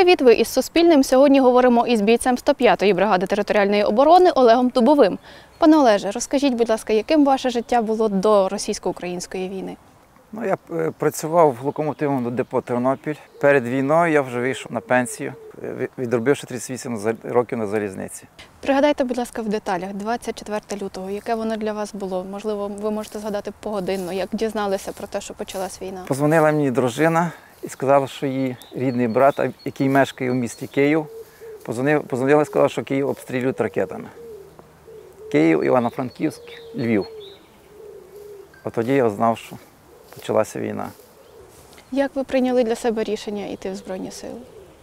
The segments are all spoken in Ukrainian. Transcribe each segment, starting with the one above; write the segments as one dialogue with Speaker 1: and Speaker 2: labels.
Speaker 1: Привіт, ви із Суспільним. Сьогодні говоримо із бійцем 105-ї бригади територіальної оборони Олегом Дубовим. Пане Олеже, розкажіть, будь ласка, яким ваше життя було до російсько-української війни?
Speaker 2: Я працював в локомотивному депо «Тернопіль». Перед війною я вже вийшов на пенсію, відробивши 38 років на залізниці.
Speaker 1: Пригадайте, будь ласка, в деталях 24 лютого, яке воно для вас було? Можливо, ви можете згадати погодинно, як дізналися про те, що почалась війна?
Speaker 2: Позвонила мені дружина і сказала, що її рідний брат, який мешкає у місті Київ, позвонила і сказала, що Київ обстрілюють ракетами. Київ, Івано-Франківськ, Львів. От тоді я знав, що почалася війна.
Speaker 1: Як ви прийняли для себе рішення йти в Збройні Сили?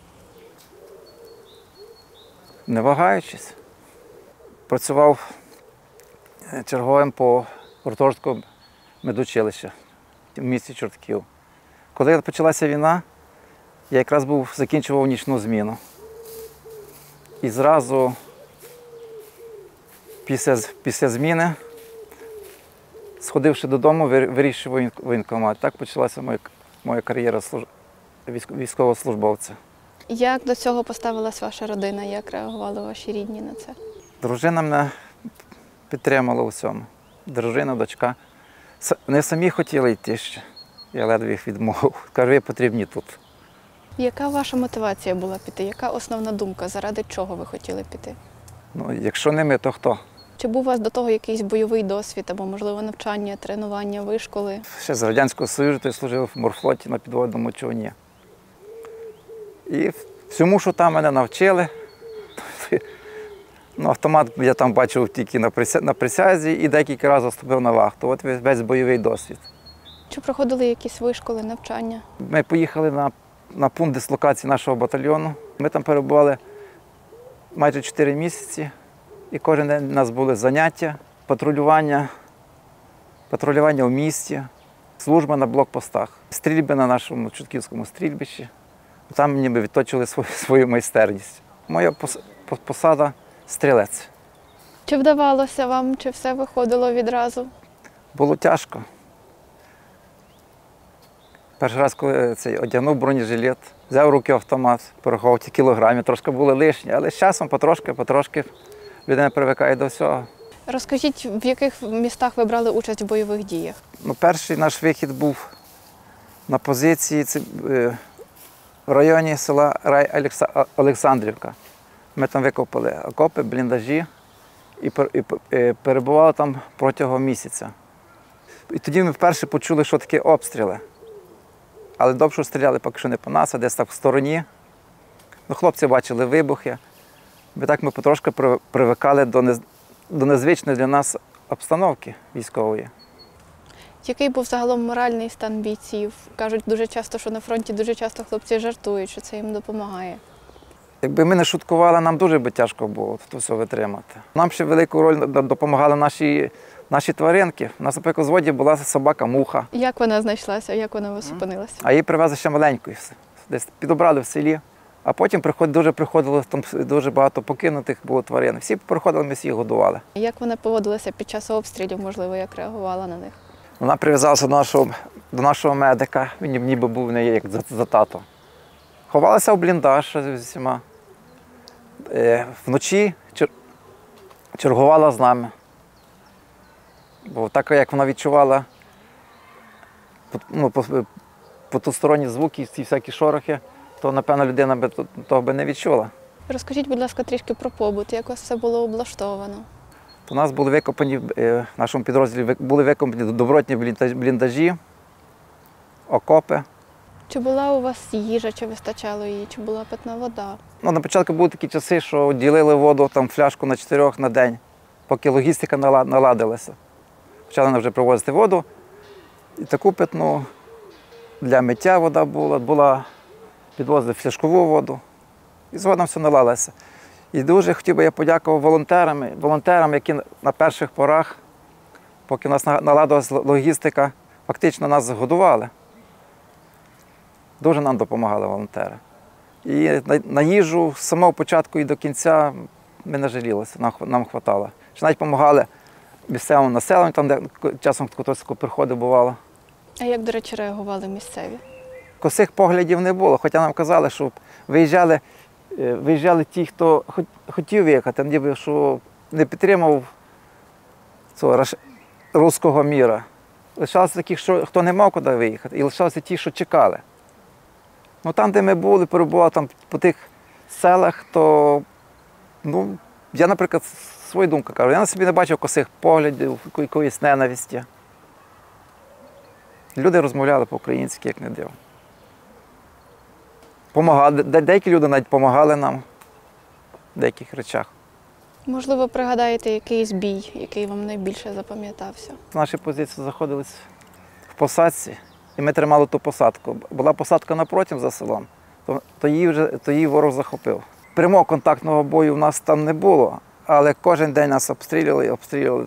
Speaker 2: Не вагаючись. Працював черговим по гуртожитку медучилища в місті Чортків. Коли почалася війна, я якраз закінчував нічну зміну. І зразу після зміни, сходивши додому, вирішив воєнкомат. Так почалася моя кар'єра військовослужбовця.
Speaker 1: Як до цього поставилась ваша родина? Як реагували ваші рідні на це?
Speaker 2: Дружина мене підтримала у цьому. Дружина, дочка. Вони самі хотіли йти ще. Я ледве їх відмовив. Кажу, ви потрібні тут.
Speaker 1: Яка ваша мотивація була піти? Яка основна думка? Заради чого ви хотіли піти?
Speaker 2: Якщо не ми, то хто?
Speaker 1: Чи був у вас до того якийсь бойовий досвід або, можливо, навчання, тренування, вишколи?
Speaker 2: Ще з Радянського Союзу я служив в морфлоті на підводному човні. І всьому, що там мене навчили, автомат я там бачив тільки на присязі і декілька разів заступив на вахту. От весь бойовий досвід.
Speaker 1: Чи проходили якісь вишколи, навчання?
Speaker 2: Ми поїхали на пункт дислокації нашого батальйону. Ми там перебували майже 4 місяці. І кожен день у нас були заняття, патрулювання в місті, служба на блокпостах, стрільби на нашому Чортківському стрільбищі. Там ніби відточили свою майстерність. Моя посада – стрілець.
Speaker 1: Чи вдавалося вам, чи все виходило відразу?
Speaker 2: Було тяжко. Перший раз, коли одягнув бронежилет, взяв в руки автомат, порахував ті кілограми, трошки були лишні, але з часом потрошки людина привикає до всього.
Speaker 1: Розкажіть, в яких містах ви брали участь в бойових діях?
Speaker 2: Перший наш вихід був на позиції в районі села Олександрівка. Ми там викопали окопи, бліндажі і перебували там протягом місяця. І тоді ми вперше почули, що таке обстріли. Але довше стріляли поки що не по нас, а десь так в стороні. Хлопці бачили вибухи. Ми потрошки привикали до незвичної для нас обстановки військової.
Speaker 1: Який був загалом моральний стан бійців? Кажуть дуже часто, що на фронті дуже часто хлопці жартують, що це їм допомагає.
Speaker 2: Якби ми не шуткували, нам дуже би тяжко було це все витримати. Нам ще велику роль допомагали наші тваринки. У нас, наприклад, в зводі була собака-муха.
Speaker 1: Як вона знайшлася, як вона у вас опинилася?
Speaker 2: А її привезли ще маленькою. Десь підобрали в селі. А потім приходило, там дуже багато покинутих було тварин. Всі приходили, ми всіх годували.
Speaker 1: Як вона поводилася під час обстрілів, можливо, як реагувала на них?
Speaker 2: Вона прив'язалася до нашого медика, він ніби був в неї як за тато. Ховалася в бліндаж з усіма. Вночі чергувала з нами. Бо так, як вона відчувала потусторонні звуки, ці всякі шорохи, то, напевно, людина того би не відчула.
Speaker 1: Розкажіть, будь ласка, трішки про побут, як у вас все було облаштовано?
Speaker 2: У нас були викопані, в нашому підрозділі були викопані добротні бліндажі, окопи.
Speaker 1: Чи була у вас їжа, чи вистачало її, чи була питна вода?
Speaker 2: На початку були такі часи, що ділили воду, фляжку на 4 на день, поки логістика наладилася. Почали нам вже привозити воду, і таку питну для миття вода була, підвозили фляжкову воду, і згодом все наладилося. І дуже хотів би я подякувати волонтерам, які на перших порах, поки у нас наладилася логістика, фактично нас годували. Дуже нам допомагали волонтери. І на їжу з самого початку і до кінця ми не жалілися, нам хватало. Ще навіть допомагали місцевому населенню, там де часом хтось приходив, бувало.
Speaker 1: А як, до речі, реагували місцеві?
Speaker 2: косих поглядів не було. Хоча нам казали, що виїжджали ті, хто хотів виїхати, ніби що не підтримував цього руського міра. Лишалися такі, хто не мав куди виїхати, і лишалися ті, що чекали. Ну, там, де ми були, перебували там, по тих селах, то я, наприклад, свою думку кажу, я на собі не бачив косих поглядів, якоїсь ненависті. Люди розмовляли по-українськи, як не дивно. Помагали, деякі люди навіть допомагали нам в деяких речах.
Speaker 1: Можливо, пригадаєте якийсь бій, який вам найбільше запам'ятався?
Speaker 2: Наші позиції знаходились в посадці, і ми тримали ту посадку. Була посадка напротив за селом, то її ворог захопив. Прямого контактного бою в нас там не було, але кожен день нас обстрілювали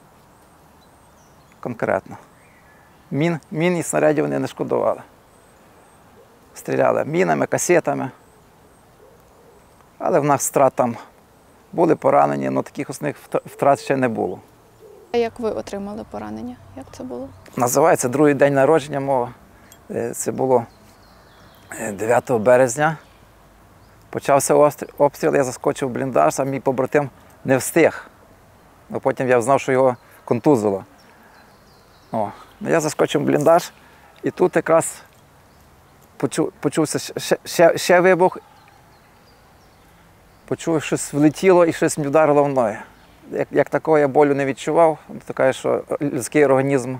Speaker 2: конкретно. Мін і снарядів вони не шкодували. Стріляли мінами, касетами. Але в нас втрат там були поранені, але таких основних втрат ще не було.
Speaker 1: А як ви отримали поранення? Як це було?
Speaker 2: Називається другий день народження мого. Це було 9 березня. Почався обстріл, я заскочив в бліндаж, а мій побратим не встиг. Но потім я знав, що його контузило. Я заскочив в бліндаж, і тут якраз почувся ще вибух. Почув, щось влетіло і щось мені вдарило в ноги. Як такого я болю не відчував, така, що людський організм.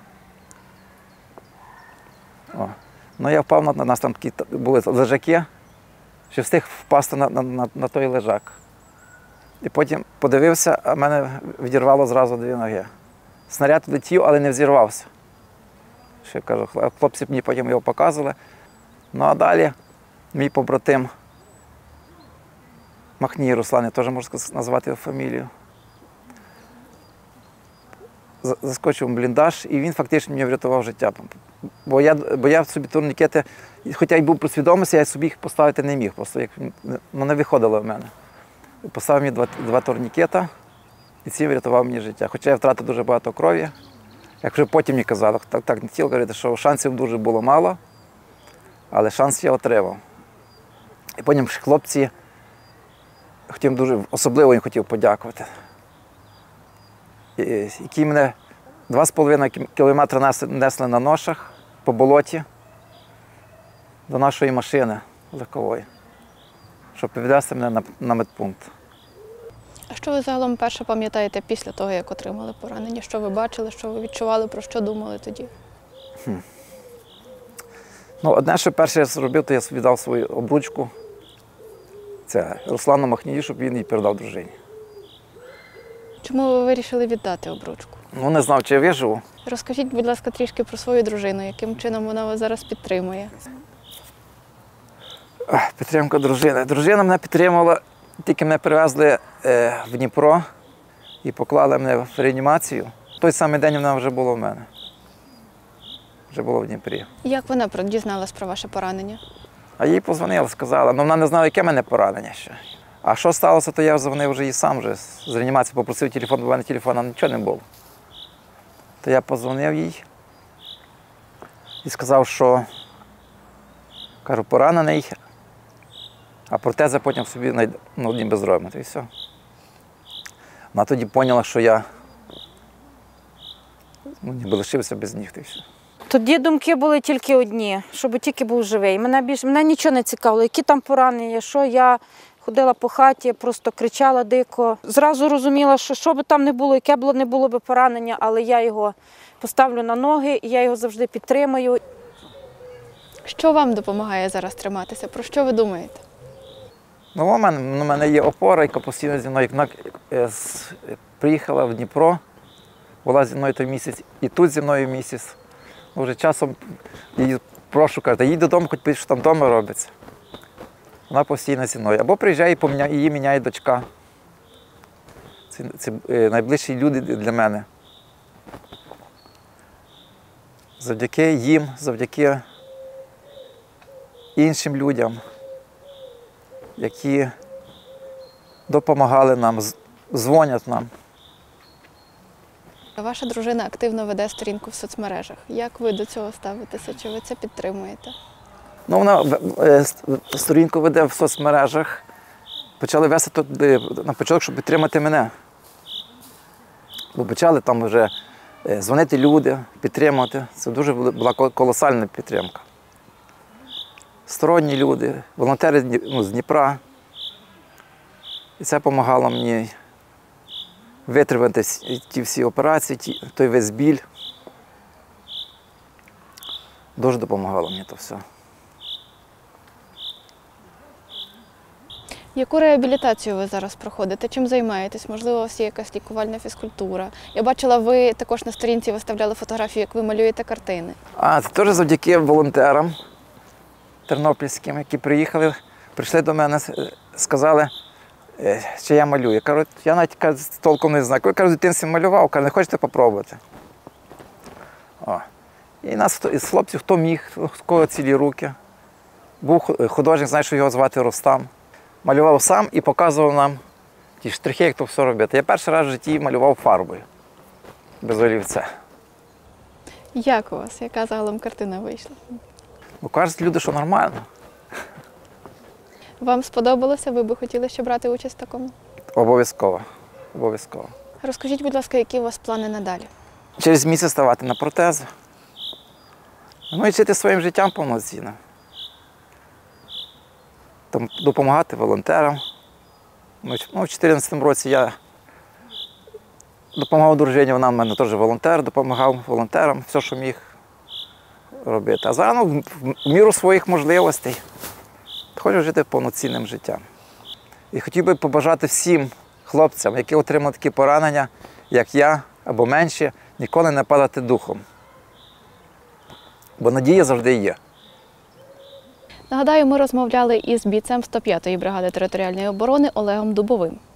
Speaker 2: Я впав, на нас там такі були лежаки, що встиг впасти на той лежак. І потім подивився, а мене відірвало зразу 2 ноги. Снаряд летів, але не взірвався. Що я кажу, хлопці мені потім його показували. Ну а далі мій побратим Махній Руслан, я теж можу назвати його фамілію. Заскочив в бліндаж, і він фактично мені врятував життя. Бо я собі турнікети, хоча й був при свідомості, я собі їх поставити не міг, просто не виходило в мене. Поставив мені 2 турнікета, і ці врятував мені життя. Хоча я втратив дуже багато крові. Як вже потім мені казали, так не хотів говорити, що шансів дуже було мало, але шанс я отримав. І потім хлопці, особливо їм хотів подякувати, які мене 2,5 кілометри несли на ношах по болоті до нашої машини легкової, щоб підвезти мене на медпункт.
Speaker 1: А що ви загалом перше пам'ятаєте після того, як отримали поранення? Що ви бачили, що ви відчували, про що думали тоді?
Speaker 2: Одне, що перше я зробив, то я собі дав свою обручку. Це Руслану Махнію, щоб він її передав дружині.
Speaker 1: Чому ви вирішили віддати обручку?
Speaker 2: Не знав, чи я виживу.
Speaker 1: Розкажіть, будь ласка, трішки про свою дружину, яким чином вона вас зараз підтримує?
Speaker 2: Підтримка дружини. Дружина мене підтримувала, тільки мене привезли в Дніпро і поклали мене в реанімацію. В той самий день вона вже була в мене. Вже була в Дніпрі.
Speaker 1: Як вона дізналась про ваше поранення?
Speaker 2: А їй позвонила, сказала, вона не знала, яке в мене поранення ще. А що сталося, то я дзвонив вже їй сам вже з реанімації, попросив телефон, бо в мене телефону нічого не було. То я позвонив їй і сказав, що, кажу, поранений, а протези потім собі ніби зробимо, і все. Вона тоді поняла, що я ніби лишився без ніг, і все.
Speaker 3: Тоді думки були тільки одні, щоб тільки був живий. Мене нічого не цікавило, які там поранення, що я ходила по хаті, просто кричала дико. Зразу розуміла, що би там не було, яке не було б поранення, але я його поставлю на ноги, і я його завжди підтримаю.
Speaker 1: Що вам допомагає зараз триматися? Про що ви думаєте?
Speaker 2: У мене є опора, яка постійно зі мною приїхала в Дніпро, була зі мною той місяць, і тут зі мною місяць. Вже часом її прошу, кажу, їдь додому, хоч пишеш, що там вдома робиться. Вона постійно зі мною. Або приїжджає, і її міняє дочка. Це найближчі люди для мене. Завдяки їм, завдяки іншим людям, які допомагали нам, дзвонять нам.
Speaker 1: Ваша дружина активно веде сторінку в соцмережах. Як ви до цього ставитеся? Чи ви це підтримуєте?
Speaker 2: Ну, вона сторінку веде в соцмережах. Почали вести тут на початок, щоб підтримати мене. Бо почали там вже дзвонити люди, підтримувати. Це дуже була колосальна підтримка. Сторонні люди, волонтери з Дніпра. І це допомагало мені витримати ті всі операції, той весь біль. Дуже допомагало мені то все.
Speaker 1: Яку реабілітацію ви зараз проходите? Чим займаєтесь? Можливо, у вас є якась лікувальна фізкультура? Я бачила, ви також на сторінці виставляли фотографії, як ви малюєте картини.
Speaker 2: Це теж завдяки волонтерам тернопільським, які прийшли до мене, сказали, що я малюю. Кажуть, я навіть толком не знаю. Кажу, в дитинстві малював, кажу, не хочете спробувати? І нас із хлопців, хто міг, в кого цілі руки. Був художник, знає, що його звати Рустам. Малював сам і показував нам ті штрихи, як то все робити. Я перший раз в житті малював фарбою, без олівця.
Speaker 1: Як у вас? Яка загалом картина вийшла?
Speaker 2: Бо кажуть люди, що нормально.
Speaker 1: Вам сподобалося? Ви би хотіли ще брати участь в такому?
Speaker 2: Обов'язково. Обов'язково.
Speaker 1: Розкажіть, будь ласка, які у вас плани надалі?
Speaker 2: Через місяць ставати на протези. Ну і жити своїм життям повноцінно. Там допомагати волонтерам. У 2014 році я допомагав дружині, вона в мене теж волонтер, допомагав волонтерам, все, що міг робити. А зараз в міру своїх можливостей хочу жити повноцінним життям. І хотів би побажати всім хлопцям, які отримали такі поранення, як я, або менші, ніколи не падати духом. Бо надія завжди є.
Speaker 1: Нагадаю, ми розмовляли із бійцем 105-ї бригади територіальної оборони Олегом Дубовим.